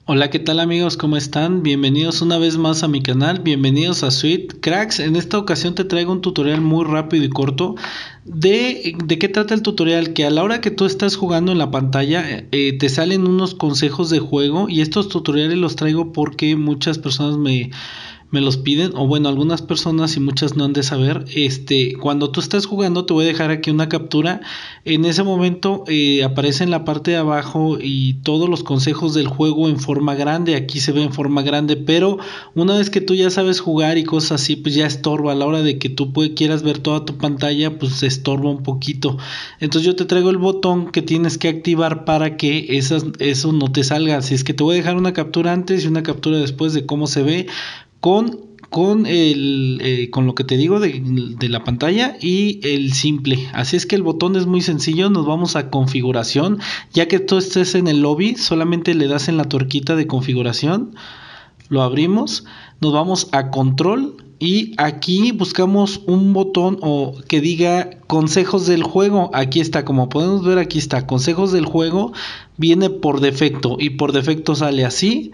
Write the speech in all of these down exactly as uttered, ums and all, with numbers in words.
Hola, ¿qué tal amigos? ¿Cómo están? Bienvenidos una vez más a mi canal, bienvenidos a Sweet Cracks. En esta ocasión te traigo un tutorial muy rápido y corto de, de qué trata el tutorial, que a la hora que tú estás jugando en la pantalla eh, te salen unos consejos de juego, y estos tutoriales los traigo porque muchas personas me... me los piden, o bueno, algunas personas y muchas no han de saber. Este, cuando tú estás jugando, te voy a dejar aquí una captura. En ese momento eh, aparece en la parte de abajo y todos los consejos del juego en forma grande. Aquí se ve en forma grande, pero una vez que tú ya sabes jugar y cosas así, pues ya estorba. A la hora de que tú puede, quieras ver toda tu pantalla, pues se estorba un poquito. Entonces yo te traigo el botón que tienes que activar para que esas, eso no te salga. Así es que te voy a dejar una captura antes y una captura después de cómo se ve con, con, el, eh, con lo que te digo de, de la pantalla y el simple. Así es que el botón es muy sencillo. Nos vamos a configuración. Ya que tú estés en el lobby, solamente le das en la tuerquita de configuración, lo abrimos, nos vamos a control y aquí buscamos un botón o que diga consejos del juego. Aquí está, como podemos ver, aquí está consejos del juego. Viene por defecto y por defecto sale así.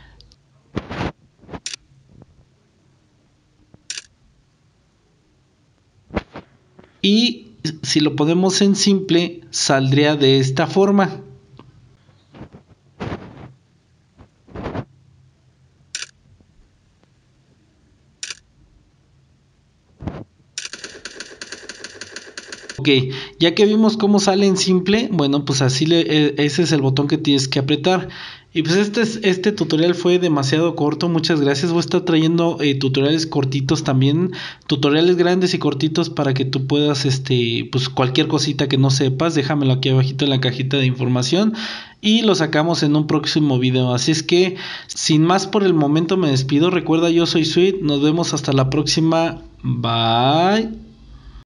Y si lo ponemos en simple, saldría de esta forma. Ok, ya que vimos cómo sale en simple, bueno, pues así le, eh, ese es el botón que tienes que apretar. Y pues este, este tutorial fue demasiado corto, muchas gracias. Voy a estar trayendo eh, tutoriales cortitos también, tutoriales grandes y cortitos para que tú puedas, este, pues cualquier cosita que no sepas, déjamelo aquí abajito en la cajita de información y lo sacamos en un próximo video. Así es que, sin más por el momento me despido. Recuerda, yo soy Sweet, nos vemos hasta la próxima, bye.